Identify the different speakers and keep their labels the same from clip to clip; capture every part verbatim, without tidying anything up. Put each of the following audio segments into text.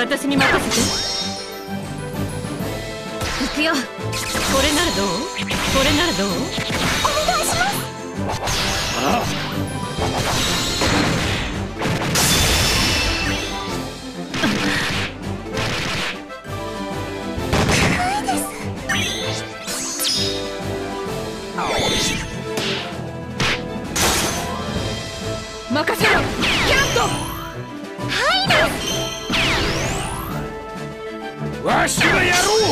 Speaker 1: 私に任せて。行くよ。これならどう？これならどう？
Speaker 2: お願いします。
Speaker 3: ああ。
Speaker 1: 任せろ、キャント。
Speaker 2: はいです。
Speaker 3: わしがやろう。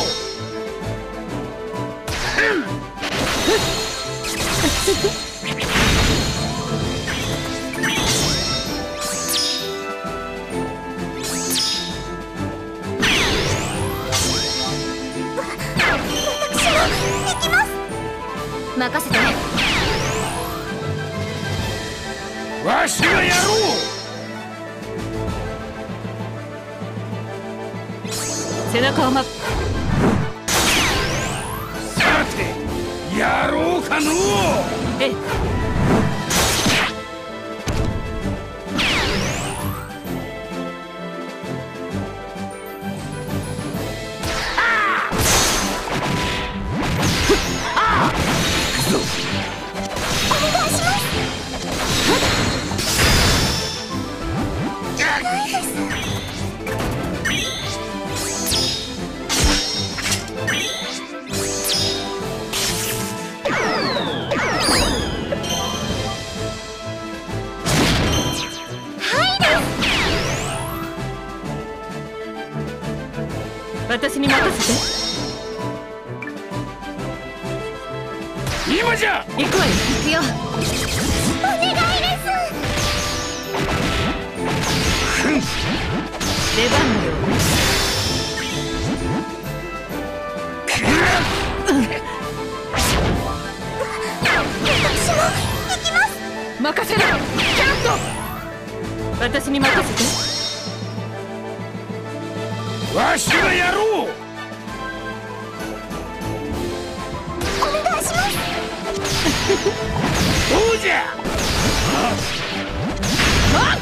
Speaker 2: 私も行きます。
Speaker 1: 任せてね。
Speaker 3: わしがやろう。
Speaker 1: 背中をま。
Speaker 3: さてやろうかのう。
Speaker 1: ええ。私に任せて。
Speaker 3: 今じゃ。
Speaker 1: 行くわよ。行くよ。
Speaker 2: お願いです。
Speaker 1: 出番のようね。
Speaker 2: 私も行きます。
Speaker 1: 任せろ、キャント。私に任せて。
Speaker 3: わしがやろう。
Speaker 2: お願いします。
Speaker 3: どうじゃ。
Speaker 1: あっ。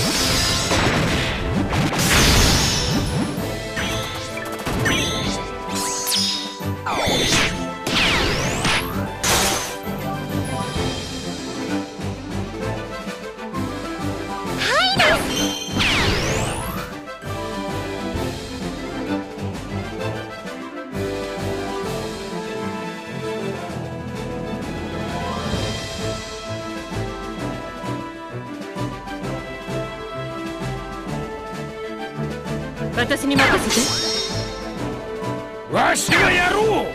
Speaker 1: 私に任せて。
Speaker 3: わしがやろう。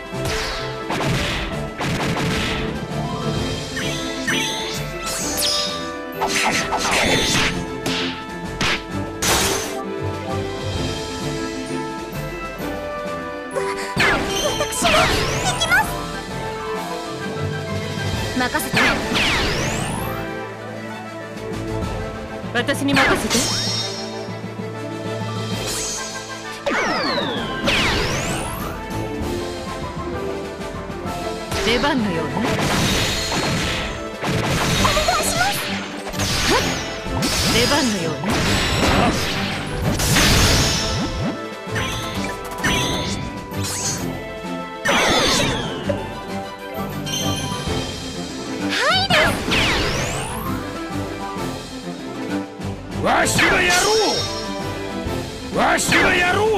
Speaker 2: 私も行きます。
Speaker 1: 任せてね。私に任せて。出番のようね。
Speaker 2: お願いします。
Speaker 1: 出番のようね。
Speaker 3: わしがやろう。わしがやろう。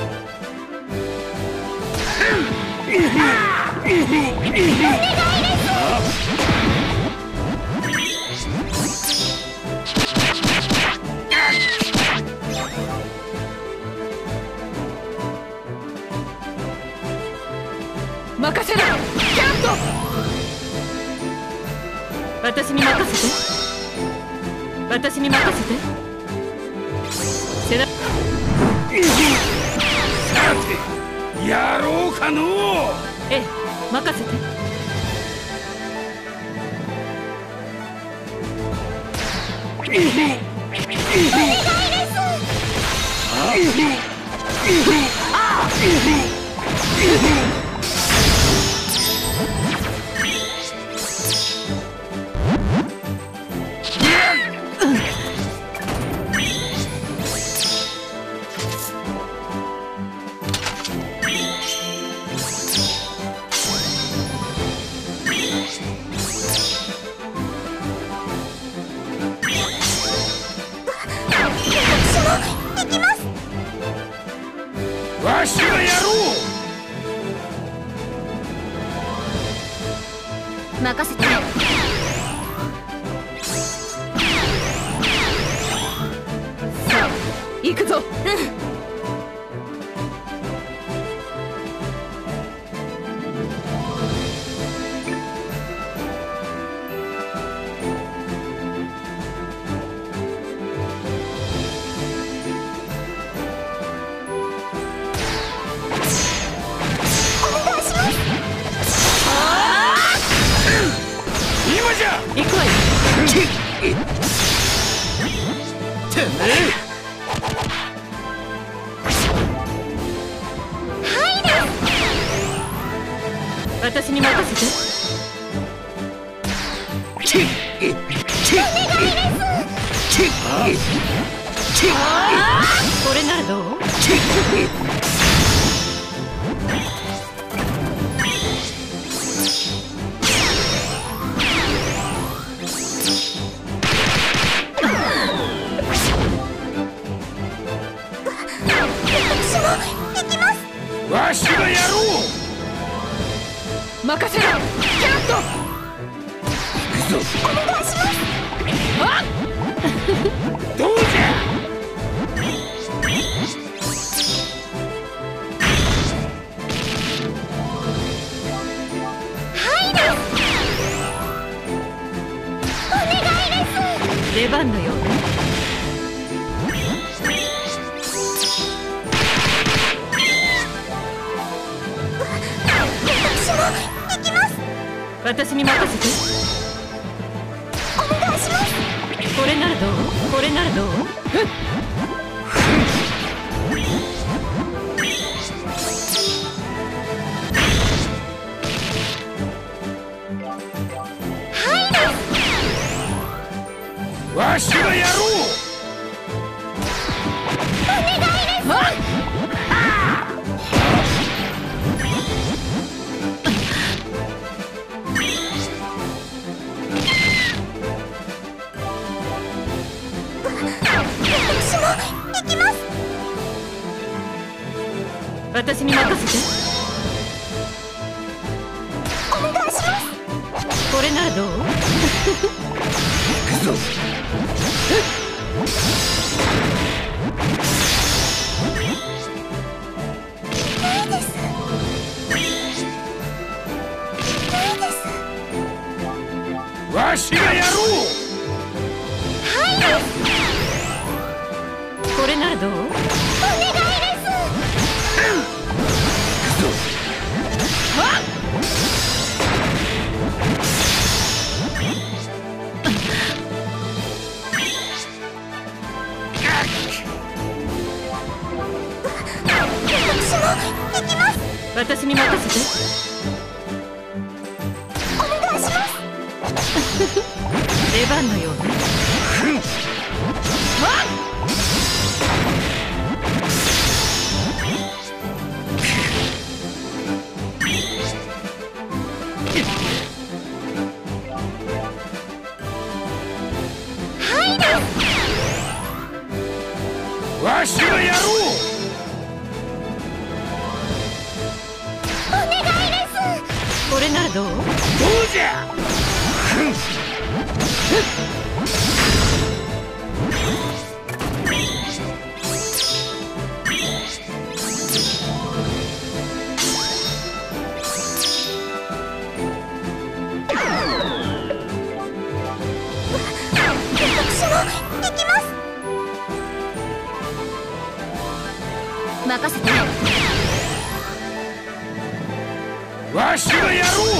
Speaker 2: お願いです。
Speaker 1: 任せろ、キャント。私に任せて。私に任せて。背中。
Speaker 3: さてやろうかのう。
Speaker 1: ええ、任せて。
Speaker 2: お願いです。
Speaker 3: わしがやろ
Speaker 2: 任せて。
Speaker 1: さあ行くぞ。
Speaker 3: 今じゃ。
Speaker 1: 行くわよ。
Speaker 3: てめえ。
Speaker 1: 私に任せて。これならどう？
Speaker 3: わしがやろう。
Speaker 1: 任せろ。キャット。
Speaker 3: 行くぞ。
Speaker 2: お願いします。
Speaker 1: あっ
Speaker 3: どうじゃ。
Speaker 1: 出番のようね。私に任せて。
Speaker 2: お願いします。
Speaker 1: これならどう？これならどう？
Speaker 3: わしがやろう。
Speaker 2: お願いです。
Speaker 1: 私に任せて。
Speaker 2: お願いします。
Speaker 1: これならどう？
Speaker 3: 行くぞ。
Speaker 2: ないです。ないです。
Speaker 3: わしがやろう。
Speaker 1: これならどう？
Speaker 2: お願いです。
Speaker 1: 私に任せて。
Speaker 2: お願いします。
Speaker 1: 出番のようね。
Speaker 3: わしがやろう。
Speaker 1: これならどう？
Speaker 3: どうじゃ。
Speaker 2: 任せて。
Speaker 3: わしがやろう。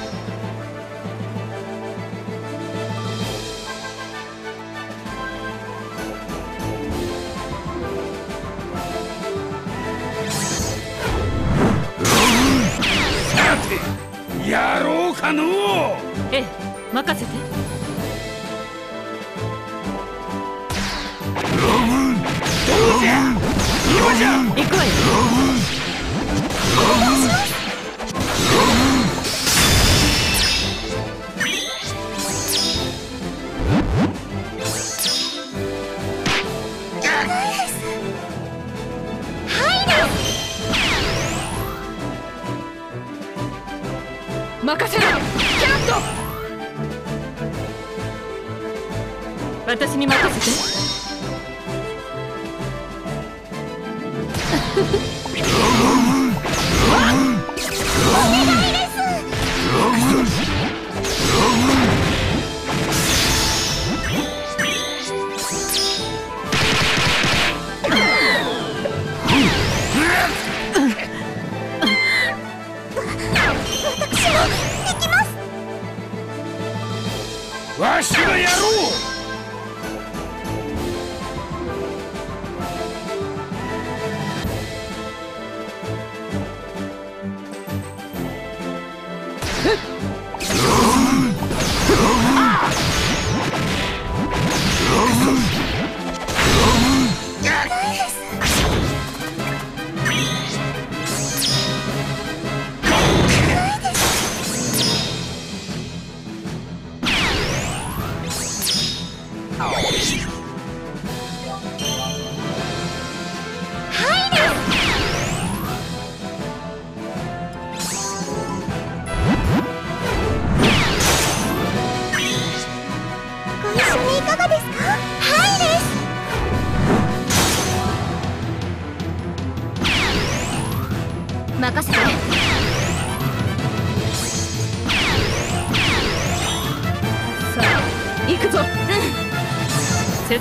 Speaker 3: さてやろうかのう。
Speaker 1: ええ、任せて。
Speaker 3: どうじゃ。今じゃ。
Speaker 1: 行くわよ。 任せろ。キャット、私に任せて。
Speaker 3: わしがやろう。
Speaker 2: 任せて。
Speaker 1: さあ行くぞ。うん。せっ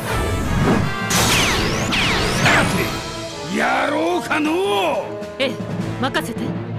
Speaker 3: さてやろうかのう。
Speaker 1: ええ、任せて。